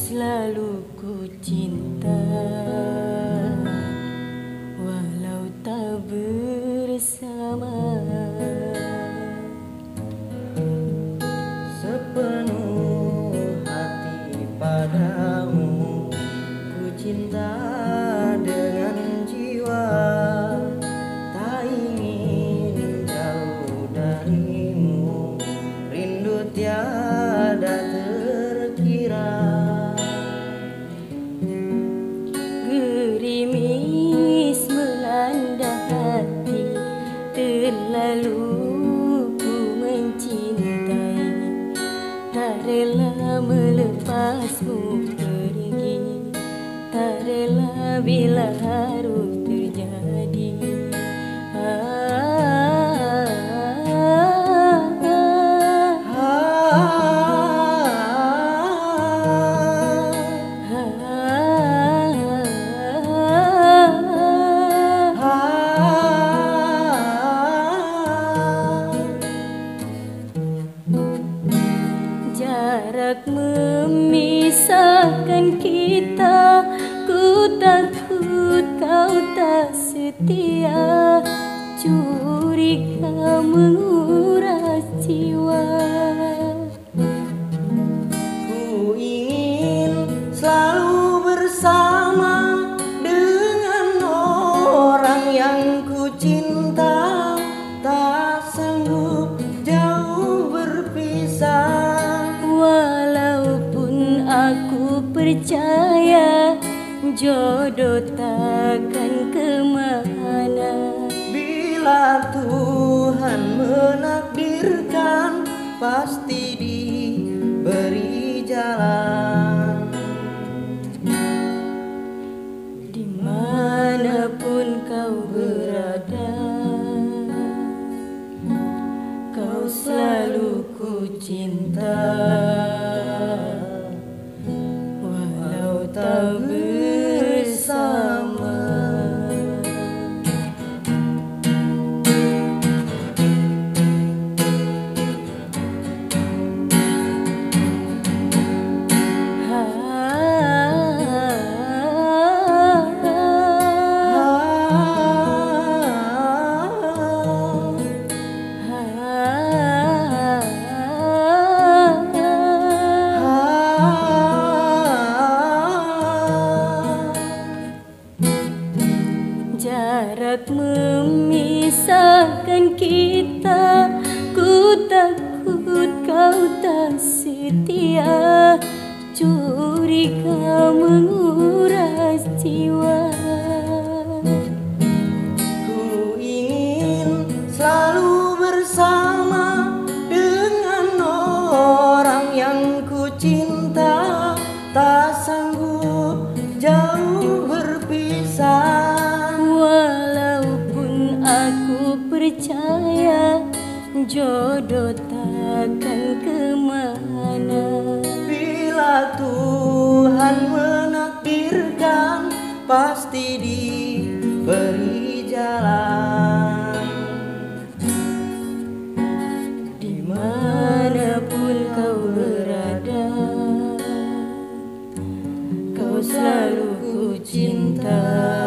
selalu ku cinta, walau tak bersama. Sepenuh hati padamu, ku cinta dengan jiwa. Tak ingin jauh darimu, rindu tiada terkira. Gerimis melanda hati, terlalu ku mencintai. Tak rela melepasmu pergi, tak rela bila harus terjadi. Jarak memisahkan kita, ku takut kau tak setia. Curiga menguras jiwa. Ku ingin selalu bersama dengan orang yang ku cinta. Tak sanggup jauh berpisah. Walaupun aku percaya jodoh takkan kemana. Bila Tuhan menakdirkan, pasti diberi jalan. Dimanapun kau berada, kau selalu ku cinta, walau tak bersama. Jarak memisahkan kita, ku takut kau tak setia. Curiga menguras jiwa. Ku ingin selalu bersama dengan orang yang ku cinta. Tak sanggup jauh berpisah. Walaupun aku percaya jodoh takkan kemana. Bila Tuhan menakdirkan, pasti diberi jalan. Dimanapun kau berada, kau selalu ku cinta.